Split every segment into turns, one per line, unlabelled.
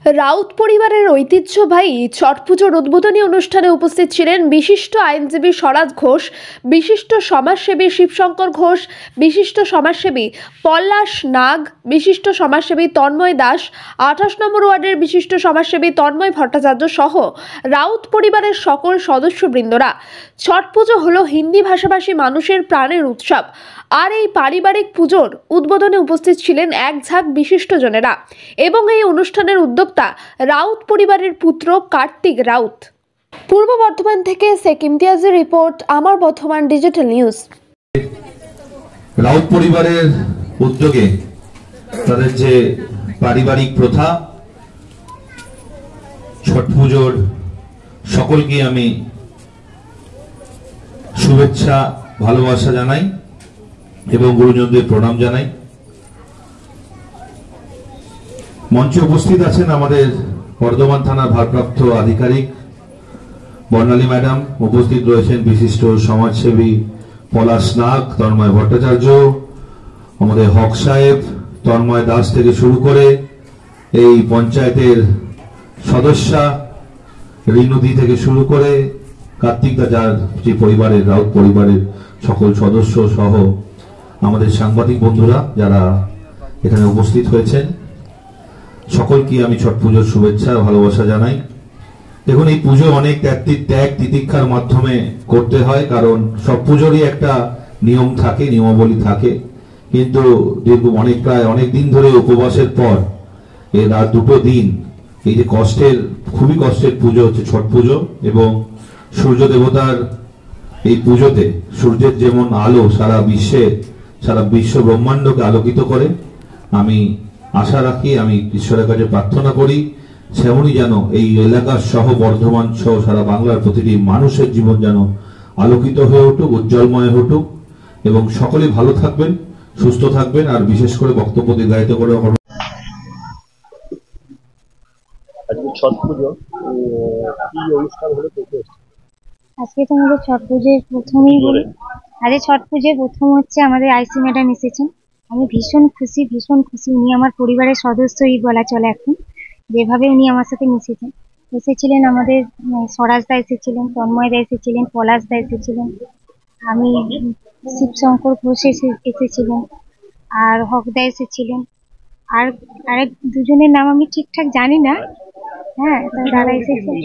রাউত পরিবারের ঐতিহ্যবাহী ছট পুজোর উদ্বোধনী অনুষ্ঠানে উপস্থিত ছিলেন বিশিষ্ট আইনজীবী স্বরাজ ঘোষ, বিশিষ্ট সমাজসেবী শিবশঙ্কর ঘোষ, বিশিষ্ট সমাজসেবী পলাশ নাগ, বিশিষ্ট সমাজসেবী তন্ময় দাস, ২৮ নম্বর ওয়ার্ডের বিশিষ্ট সমাজসেবী তন্ময় ভট্টাচার্য সহ রাউত পরিবারের সকল সদস্যবৃন্দরা। ছট পুজো হলো হিন্দি ভাষাভাষী মানুষের প্রাণের উৎসব, আর এই পারিবারিক পুজোর উদ্বোধনে উপস্থিত ছিলেন এক ঝাঁক বিশিষ্টজনেরা এবং এই অনুষ্ঠানের উদ্যোক্তা রাউত পরিবারের পুত্র কার্তিক রাউত। পূর্ব বর্ধমান থেকে শেখ ইমতিয়াজের রিপোর্ট, আমার বর্ধমান ডিজিটাল নিউজ।
রাউত পরিবারের উদ্যোগে তাদের যে পারিবারিক প্রথা ছট পুজোর সকলকে আমি শুভেচ্ছা ভালোবাসা জানাই এবং গুরুজনদের প্রণাম জানাই। মঞ্চে উপস্থিত আছেন আমাদের বর্ধমান থানার ভারপ্রাপ্ত আধিকারিক বর্ণালী ম্যাডাম, উপস্থিত রয়েছেন বিশিষ্ট সমাজসেবী পলাশ নাগ, তন্ময় ভট্টাচার্য, আমাদের হক সাহেব, তন্ময় দাস থেকে শুরু করে এই পঞ্চায়েতের সদস্যা রিনুদি থেকে শুরু করে কার্তিক দা, যার যে পরিবারের রাউত পরিবারের সকল সদস্য সহ আমাদের সাংবাদিক বন্ধুরা যারা এখানে উপস্থিত হয়েছেন, সকলকে আমি ছট পুজোর শুভেচ্ছা ভালোবাসা জানাই। দেখুন, এই পুজো অনেক ত্যাগ তিতিক্ষার মাধ্যমে করতে হয়, কারণ সব পুজোরই একটা নিয়ম থাকে, নিয়মাবলী থাকে। কিন্তু দীর্ঘ প্রায় অনেক দিন ধরে উপবাসের পর এই রাত দুটো দিন এই যে খুবই কষ্টের পুজো হচ্ছে ছট পুজো, এবং সূর্য দেবতার এই পুজোতে সূর্যের যেমন আলো সারা বিশ্ব ব্রহ্মাণ্ডকে আলোকিত করে, আমি আশা রাখি, আমি ঈশ্বরের কাছে প্রার্থনা করি সেমনই যেন এই এলাকার সহ বর্ধমান সহ সারা বাংলার প্রতিটি মানুষের জীবন যেন আলোকিত হয়ে উঠুক, উজ্জ্বলময় উঠুক, এবং সকলে ভালো থাকবেন, সুস্থ থাকবেন। আর বিশেষ করে বক্তব্য দীর্ঘায়িত করে
ছট পুজো কি অনুষ্ঠান হলো?
আজকে তো আমাদের ছট পুজোর প্রথমেই আজকে ছট পুজোর প্রথম হচ্ছে আমাদের আইসি ম্যাডাম এসেছেন। আমি ভীষণ খুশি। উনি আমার পরিবারের সদস্যই বলা চলে এখন, যেভাবে উনি আমার সাথে এসেছিলেন। আমাদের স্বরাজদা এসেছিলেন, তন্ময়দা এসেছিলেন, পলাশদা এসেছিলেন, আমি শিবশঙ্কর ঘোষ এসেছিলেন, আর হকদা এসেছিলেন, আর আরেক দুজনের নাম আমি ঠিকঠাক জানি না। হ্যাঁ, তারা এসেছিলেন।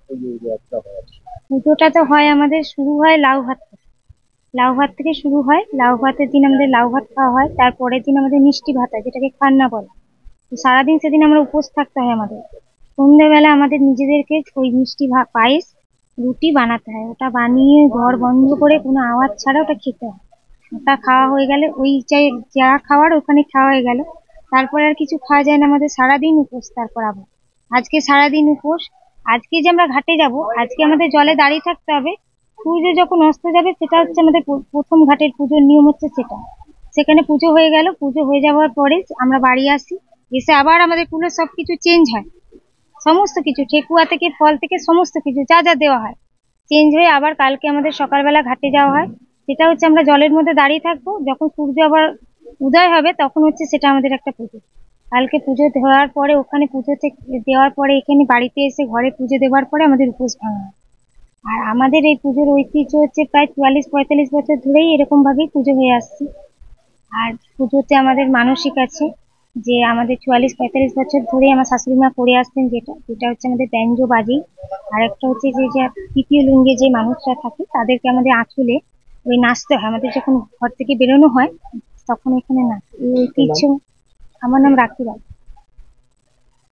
পুজোটা তো হয় আমাদের, শুরু হয় লাউ ভাত থেকে শুরু হয়। লাউ ভাতের দিন আমাদের লাউ ভাত খাওয়া হয়, তারপরের দিন আমাদের মিষ্টি ভাত হয়, যেটাকে খান্না বলে। তো সারাদিন সেদিন আমরা উপোস থাকতে হয় আমাদের। সন্ধ্যেবেলা আমাদের নিজেদেরকে ওই মিষ্টি পায়েস রুটি বানাতে হয়, ওটা বানিয়ে ঘর বন্ধ করে কোনো আওয়াজ ছাড়া ওটা খেতে হয়। ওটা খাওয়া হয়ে গেলে ওই যা খাওয়ার ওখানে খাওয়া হয়ে গেল, তারপরে আর কিছু খাওয়া যায় না। আমাদের সারাদিন উপোস। তারপর আবার আজকে সারাদিন উপোস। আজকে যে আমরা ঘাটে যাব, আজকে আমাদের জলে দাঁড়িয়ে থাকতে হবে। সূর্য যখন অস্ত যাবে, সেটা হচ্ছে আমাদের প্রথম ঘাটের পুজোর নিয়ম হচ্ছে সেটা। সেখানে পুজো হয়ে গেল, পুজো হয়ে যাওয়ার পরে আমরা বাড়ি আসি, এসে আবার আমাদের কুলের সবকিছু চেঞ্জ হয়। সমস্ত কিছু ঠেকুয়া থেকে ফল থেকে সমস্ত কিছু যা যা দেওয়া হয় চেঞ্জ হয়ে আবার কালকে আমাদের সকালবেলা ঘাটে যাওয়া হয়। সেটা হচ্ছে আমরা জলের মধ্যে দাঁড়িয়ে থাকবো, যখন সূর্য আবার উদয় হবে তখন হচ্ছে সেটা আমাদের একটা পুজো। কালকে পুজো দেওয়ার পরে, ওখানে পুজো দেওয়ার পরে এখানে বাড়িতে এসে ঘরে পুজো দেওয়ার পরে আমাদের উপোস ভাঙা হয়। আর আমাদের এই পুজোর ঐতিহ্য হচ্ছে প্রায় ৪৪-৪৫ বছর ধরেই এরকম ভাবেই পুজো হয়ে আসছে। আর পুজোতে আমাদের মানসিক আছে যে আমাদের ৪৪-৪৫ বছর ধরে আমার শাশুড়ি মা করে আসছেন, যেটা হচ্ছে আমাদের ব্যঞ্জো বাজি। আর একটা হচ্ছে যে তৃতীয় লিঙ্গে যে মানুষরা থাকে তাদেরকে আমাদের আঁচলে ওই নাচতে হয়। আমাদের যখন ঘর থেকে বেরোনো হয় তখন এখানে নাচ, এই ঐতিহ্য। আমার নাম রাখি রায়।